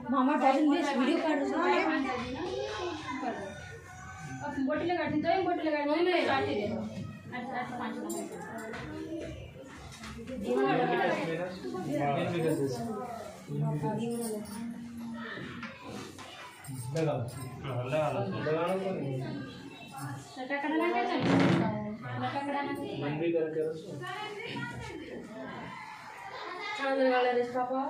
मामा dozen base video काट रहा है अब बोटी लगा दी तो एक बोटी लगा दी मैं काट दे दो 8 5 लगा लटा करना क्या चाहिए लटा करना मन भी करके चांदर वाला रेस्टा पाओ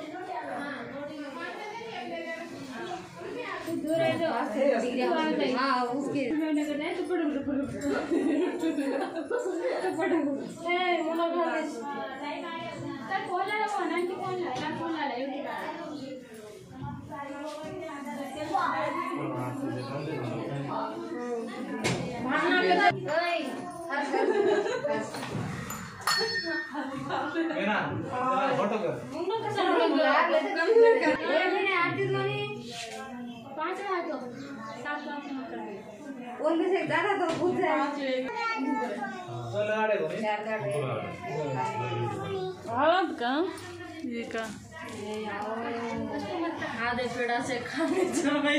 दूर है जो हाँ उसके मैंने करना है तो पढ़ो ए मोला बोले तब कौन ला वो अनंत कौन ला यूट्यूब मारना पे ओए ना फोटो कर मुंडा कैसा कर मैंने आती नहीं 5 आ तो 7 कर उनमें से ज्यादा तो पूछ रहा है चल आड़े को नहीं चार दाड़े हालत का ये का आधे पेड़ा से खाने जाए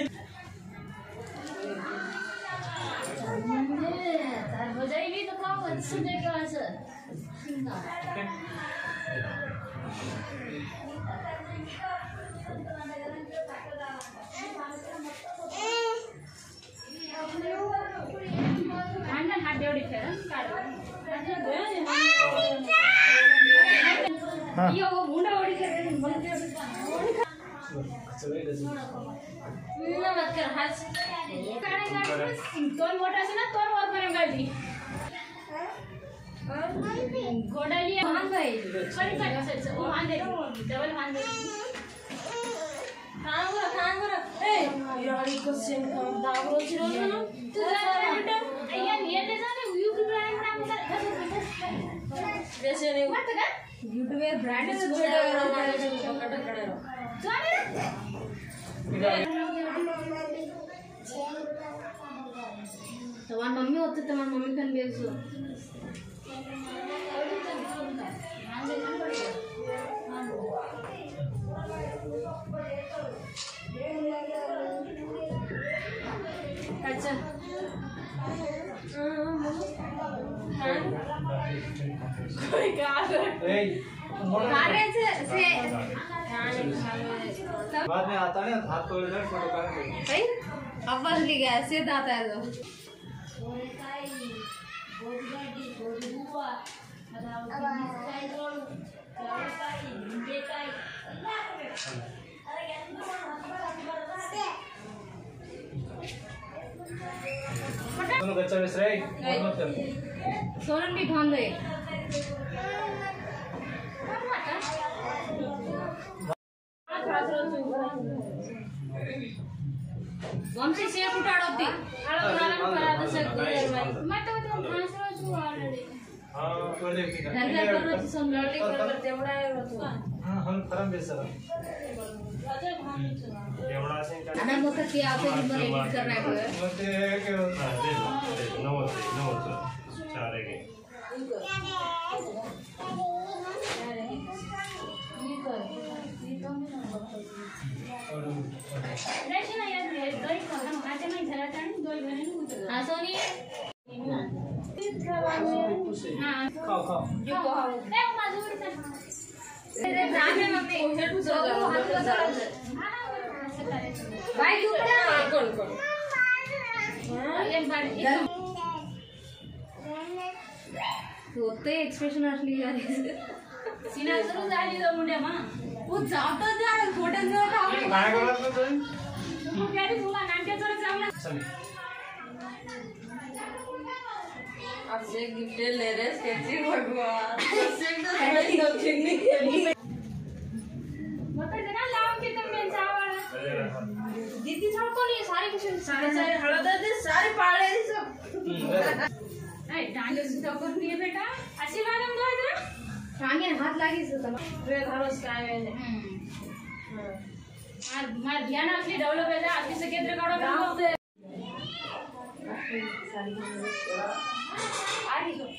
हो जाएगी तो खाओ अच्छी जगह से हाथ देवड़ी फेर ये वो मुंडा ओड़ी कर बोलते ना मत कर हाथ काढ़े तोर मोटा से ना तोर और करे गाड़ी गोडाली मान भाई करी का से वो मान दे डबल मान दे खान बरा ए यार इसको सेम दावरो चिरो ना तू जा बेटा अय्या ये ले जाने यूट्यूब ब्रांड नाम कर वैसे नहीं मत कर यूट्यूब में ब्रांड से वीडियो बनाना कट करे जाने तुम्हारी मम्मी होती तुम्हारी मम्मी कन बेचो अच्छा कोई कार ए कारे से बाद में आता है हाथ को इधर फोटो काट के भाई अब बस ले गया ऐसे आता है तो दोनों बच्चा बेच रहे मत कर सोनन भी भान दे वंशी से उठाड़ोती मैं तो भाषण छु ऑलरेडी हां कर दे ठीक है घर करो समझौती कर तेवढा आहे होतो हां हम करम बेच रहा अजय भाषण छु एवढा से आणि मग ते आपले नंबर एडिट करना है बोलते हैं कि हां दे 90 चार है रेशन यार गरी खाना माझ्या नाही घरात आणि दोन जणांनी उतर हां सोनी हां खाओ खाओ जो को नाही माझं उतर तेरे रामे मम्मी हेड जो हात बाय तू कोण होते एक्सप्रेशन असली यार सीना सुरू झाली तो मुंड्या मा वो जाता जा फोटो न काय करत ना तू तू प्यारी तुला नाट्य जर चांगला चल अब से गिफ्ट ले रहे स्केचिंग भगवान से तो सही तो नहीं खेली मत जना लाव के तुम में चावल दीदी सबको नहीं सारे कुछ सारे सारे हळद दे सारे पाळे सब नाही डांगे सुद्धा करून दिए बेटा आशीर्वाद दो इधर टांगे हाथ लागी से तमा रे धारोस काय है मार ध्यान असली डेवलप है आधी से केंद्र काढो गाव से आधी तो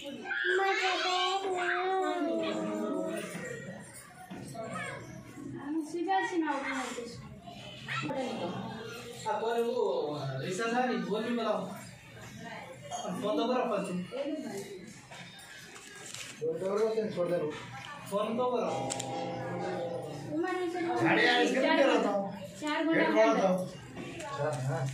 सीधा सी नाव आपको वो रिसा सारी बोल भी बताओ फोन तो करो फोन फोन तो करो झाड़े आ इसके क्या करता हूं 4 बड़ा हां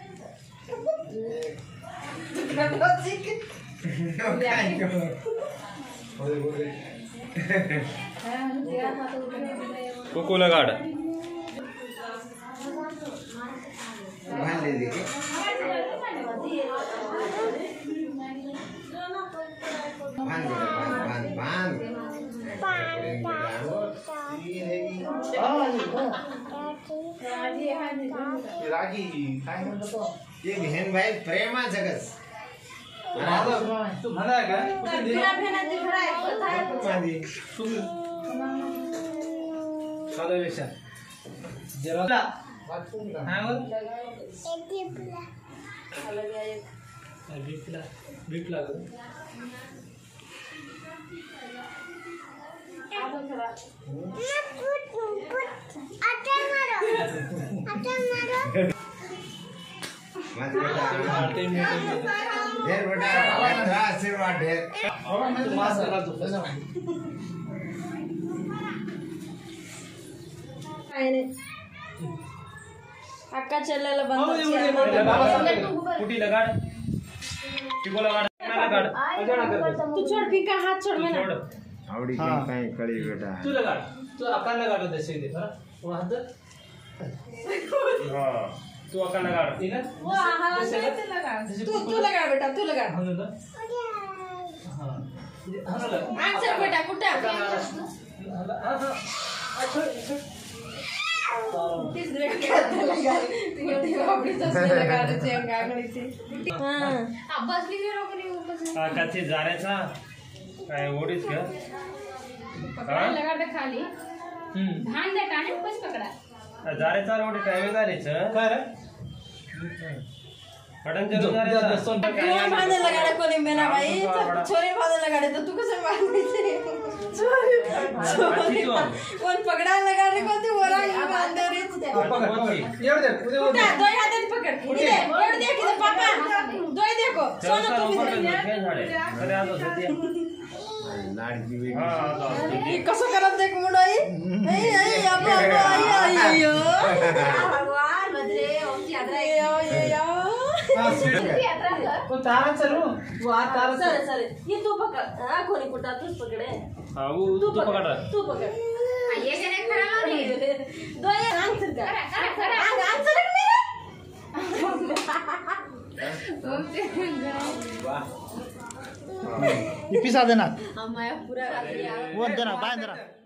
कोको लगाड़ बांध ले देखिए बांध रागी खाएंगे तो ये बहन भाई प्रेमा जगत तू म्हणा का चलो विषय जरा हां बिपला ढेर बेटा आशीर्वाद ढेर अक्का చెల్లెల బంధం कुटी लगाड़ टिको लगाड़ मैं लगाड़ तू छोड़ पिंका हाथ छोड़ मैं छोड़ आवड़ी कहीं कड़ी बेटा तू लगाड़ तू अकाल लगाड़ दे सीधे वो हाथ हां तू अक्का लगाड़ ठीक है वो हां से लगा तू लगा बेटा तू लगा हां हां हां लगा आंसर बेटा कुठे हां तिसरे लगा अपनी ससुर लगा दे चेन गागड़ी थी हां अब बस भी रोक नहीं ऊपर से कच्चे जारेचा काय ओडीच का पकड़ा लगा दे खाली धान दे टाणे बस पकड़ा जारेचा रोड काय जारेच काय रे पटन चलो जारेचा क्यों बांधे लगाड़े कोनी मेना भाई छोरी बांधे लगाड़े तो तू कैसे बांधे छोरी कौन पकड़ा लगाड़े को तू ओरा बांधे रे तू ये दे दो हाथ से पकड़ ये दे कि पापा दो देखो सोना तू भी अरे आ तो सदिया लाडकी बेटी हां कसं करत देख मुंडई ए अब अयो भगवान मधरे ओम यात्रा तो तारा चलो वो आ तारा सर सर ये तू पकड़ हां कोनी कुटा तू पकड़े हां वो तू पकड़ तू पकड़ ये करे खड़ा हो नहीं दो ये आंसर कर करा आंसर कर मेरा ये पिसा देना हम आया पूरा रात वो देना बांध देना